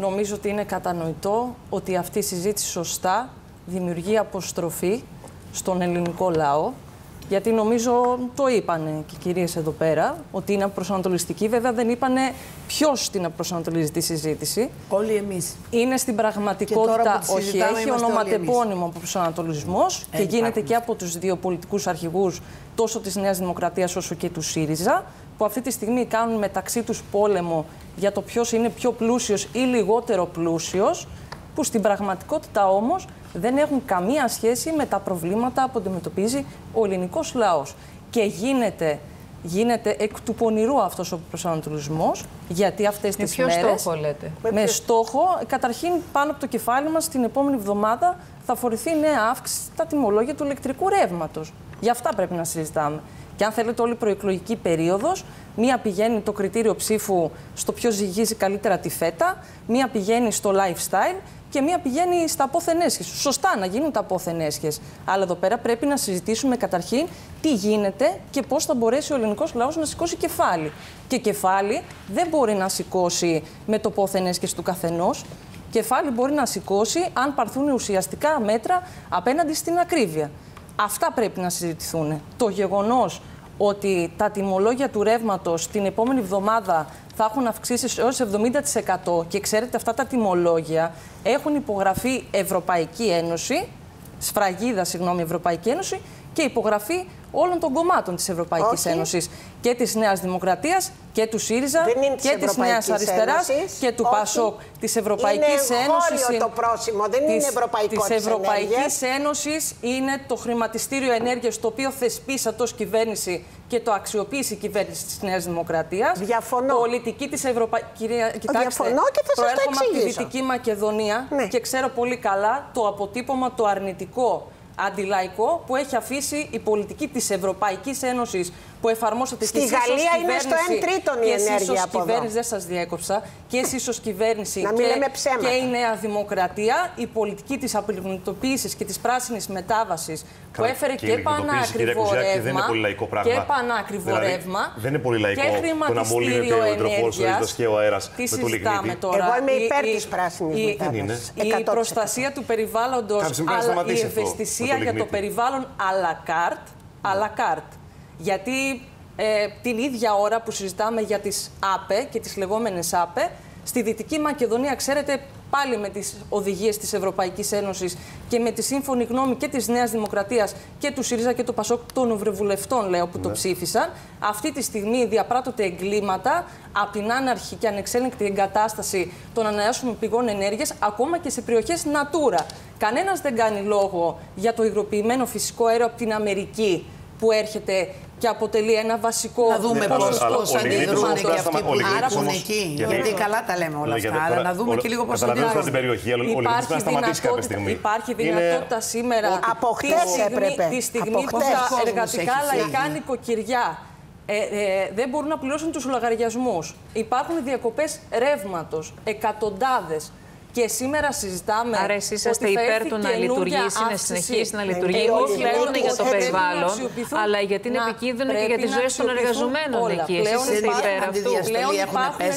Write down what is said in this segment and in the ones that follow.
νομίζω ότι είναι κατανοητό ότι αυτή η συζήτηση σωστά δημιουργεί αποστροφή στον ελληνικό λαό. Γιατί νομίζω το είπανε και οι κυρίες εδώ πέρα, ότι είναι προσανατολιστική. Βέβαια δεν είπανε ποιος την προσανατολίζει τη συζήτηση. Όλοι εμείς. Είναι στην πραγματικότητα, όχι, έχει ονοματεπώνυμο προσανατολισμός και γίνεται και από τους δύο πολιτικούς αρχηγούς, τόσο της Νέας Δημοκρατίας όσο και του ΣΥΡΙΖΑ, που αυτή τη στιγμή κάνουν μεταξύ τους πόλεμο για το ποιος είναι πιο πλούσιος ή λιγότερο πλούσιος, που στην πραγματικότητα όμως δεν έχουν καμία σχέση με τα προβλήματα που αντιμετωπίζει ο ελληνικός λαός. Και γίνεται εκ του πονηρού αυτός ο προσανατολισμός, γιατί αυτές τις μέρες... Με ποιο στόχο λέτε? Με στόχο, καταρχήν πάνω από το κεφάλι μας την επόμενη εβδομάδα θα φορηθεί νέα αύξηση στα τιμολόγια του ηλεκτρικού ρεύματος. Γι' αυτά πρέπει να συζητάμε. Και αν θέλετε όλη η προεκλογική περίοδος, μία πηγαίνει το κριτήριο ψήφου στο ποιο ζυγίζει καλύτερα τη φέτα, μία πηγαίνει στο lifestyle και μία πηγαίνει στα απόθεν έσχες. Σωστά να γίνουν τα απόθεν έσχες. Αλλά εδώ πέρα πρέπει να συζητήσουμε καταρχήν τι γίνεται και πώς θα μπορέσει ο ελληνικός λαός να σηκώσει κεφάλι. Και κεφάλι δεν μπορεί να σηκώσει με το πόθεν έσχες του καθενός. Κεφάλι μπορεί να σηκώσει αν πάρθουν ουσιαστικά μέτρα απέναντι στην ακρίβεια. Αυτά πρέπει να συζητηθούν. Το γεγονός ότι τα τιμολόγια του ρεύματος την επόμενη εβδομάδα θα έχουν αυξήσει έως 70% και ξέρετε αυτά τα τιμολόγια έχουν υπογραφεί Ευρωπαϊκή Ένωση, Ευρωπαϊκή Ένωση και υπογραφή όλων των κομμάτων της Ευρωπαϊκής Ένωσης και της Νέας Δημοκρατίας και του ΣΥΡΙΖΑ και της Νέας Αριστεράς και του ΠΑΣΟΚ της Ευρωπαϊκής Ένωσης. Είναι το πρόσημο, δεν είναι ευρωπαϊκό της Ευρωπαϊκής Ένωσης είναι το χρηματιστήριο ενέργειας το οποίο θεσπίσατε ως κυβέρνηση και το αξιοποίησε η κυβέρνηση της Νέας Δημοκρατίας. Διαφωνώ. Πολιτική της Ευρωπαϊκής... Κοιτάξτε, διαφωνώ και θα σας το προέρχομαι από τη εξηγήσω. Δυτική Μακεδονία και ξέρω πολύ καλά το αποτύπωμα, το αρνητικό αντιλαϊκό που έχει αφήσει η πολιτική της Ευρωπαϊκής Ένωσης που εφαρμόσατε στη Γαλλία είναι στο 1/3 η ενέργεια από εδώ. Δεν σας διέκοψα. Και εσείς ως κυβέρνηση και η Νέα Δημοκρατία, η πολιτική της απολιγνητοποίησης και της πράσινης μετάβασης που έφερε και πανάκριβο ρεύμα. Δεν είναι πολύ λαϊκό το να μολύνεται ο υδροχόρος, ο ήλιος και ο αέρας με το λιγνίτη. Εγώ είμαι υπέρ της πράσινης μετάβασης. Η προστασία του περιβάλλοντος, η ευαισθησία για το περιβάλλον à la carte. Γιατί την ίδια ώρα που συζητάμε για τις ΑΠΕ και τις λεγόμενες ΑΠΕ, στη Δυτική Μακεδονία, ξέρετε, πάλι με τις οδηγίες της Ευρωπαϊκής Ένωσης και με τη σύμφωνη γνώμη και της Νέας Δημοκρατίας και του ΣΥΡΙΖΑ και του ΠΑΣΟΚ, των ευρωβουλευτών, λέω, που το ψήφισαν, αυτή τη στιγμή διαπράττονται εγκλήματα από την άναρχη και ανεξέλεγκτη εγκατάσταση των ανανεώσιμων πηγών ενέργειας, ακόμα και σε περιοχές Natura. Κανένας δεν κάνει λόγο για το υγροποιημένο φυσικό αέριο από την Αμερική, που έρχεται και αποτελεί ένα βασικό... Να δούμε πώς αντιδρούν και αυτοί που άραπουν εκεί. Γιατί καλά τα λέμε όλα αυτά, αλλά να δούμε και λίγο πώς αντιδρούν. Στην περιοχή, αλλά ο Λιγνίτης να σταματήσει κάποια στιγμή. Υπάρχει δυνατότητα σήμερα, τη στιγμή που τα εργατικά λαϊκά νοικοκυριά δεν μπορούν να πληρώσουν τους λογαριασμούς. Υπάρχουν διακοπές ρεύματος, εκατοντάδες. Και σήμερα συζητάμε. Άρα, εσείς είσαστε υπέρ του να λειτουργήσει, να συνεχίσει να λειτουργεί, όχι μόνο για το περιβάλλον, αλλά γιατί είναι επικίνδυνο και για τις ζωές των εργαζομένων εκεί. Εσείς είστε υπέρ αυτού. Πλέον υπάρχουν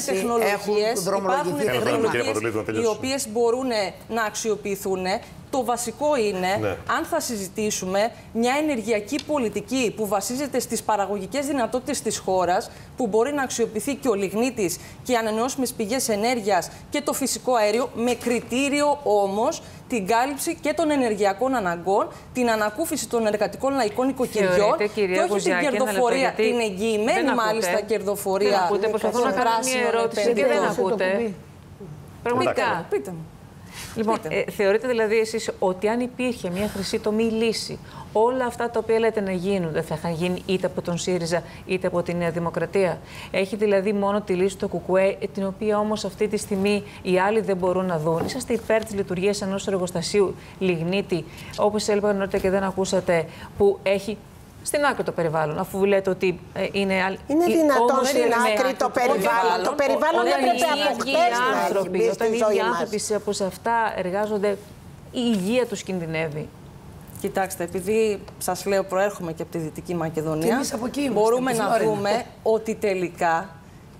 τεχνολογίες οι οποίες μπορούν να αξιοποιηθούν. Το βασικό είναι, αν θα συζητήσουμε μια ενεργειακή πολιτική που βασίζεται στις παραγωγικές δυνατότητες της χώρας, που μπορεί να αξιοποιηθεί και ο λιγνίτης και οι ανανεώσιμες πηγές ενέργειας και το φυσικό αέριο, με κριτήριο όμως την κάλυψη και των ενεργειακών αναγκών, την ανακούφιση των εργατικών λαϊκών οικοκυριών και όχι την κερδοφορία, την εγγυημένη μάλιστα κερδοφορία. Προσπαθώ να κάνω μια ερώτηση και δεν ακούτε. Πραγματικά. Πείτε μου. Λοιπόν, θεωρείτε δηλαδή εσείς ότι αν υπήρχε μια χρυσή τομή λύση, όλα αυτά τα οποία λέτε να γίνουν δεν θα είχαν γίνει είτε από τον ΣΥΡΙΖΑ είτε από τη Νέα Δημοκρατία? Έχει δηλαδή μόνο τη λύση του ΚΚΕ, την οποία όμως αυτή τη στιγμή οι άλλοι δεν μπορούν να δουν? Είσαστε υπέρ της λειτουργίας ενός εργοστασίου λιγνίτη, όπως έλεγα νωρίτερα και δεν ακούσατε, που έχει στην άκρη το περιβάλλον, αφού λέτε ότι είναι... Είναι δυνατόν στην άκρη το περιβάλλον. Το περιβάλλον έπρεπε από χτες όταν οι ίδιοι άνθρωποι που σε αυτά εργάζονται, η υγεία τους κινδυνεύει. Κοιτάξτε, επειδή σας λέω προέρχομαι και από τη Δυτική Μακεδονία, μπορούμε να δούμε ότι τελικά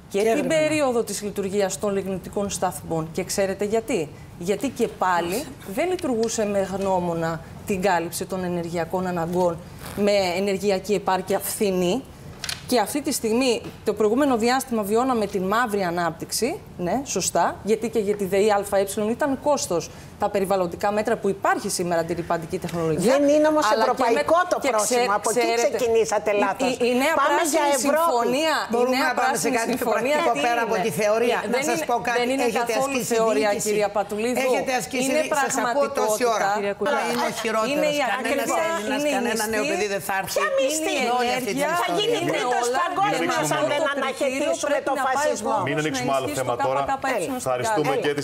και την περίοδο της λειτουργίας των λιγνητικών σταθμών. Και ξέρετε γιατί? Γιατί και πάλι δεν λειτουργούσε με γνώμονα την κάλυψη των ενεργειακών αναγκών με ενεργειακή επάρκεια φθηνή. Και αυτή τη στιγμή, το προηγούμενο διάστημα, βιώναμε την μαύρη ανάπτυξη. Ναι, σωστά. Γιατί και για τη ΔΕΗ ΑΕ ήταν κόστος τα περιβαλλοντικά μέτρα που υπάρχει σήμερα αντιρρυπαντική τεχνολογία. Δεν είναι όμως ευρωπαϊκό το πρόσημο. Από εκεί ξεκινήσατε λάθος. Η νέα πράσινη συμφωνία. Μπορούμε να πάμε σε κάτι πιο πρακτικό πέρα από τη θεωρία. Να σας πω κάτι. Δεν είναι καθόλου θεωρία, κυρία Πατουλίδου. Έχετε ασκήσει, σας ακούω τόση ώρα. Είναι ο χειρότερος. Κανένας Έλληνας, κανένα νέο παιδί δεν θα έρθει. Ποια μισθή? Θα γίνει τρίτος παγκόσμιος αν δεν αναχαιτήσουμε το φασισμό. Μην ανοίξουμε άλλο θέμα τώρα. Ευχαριστούμε και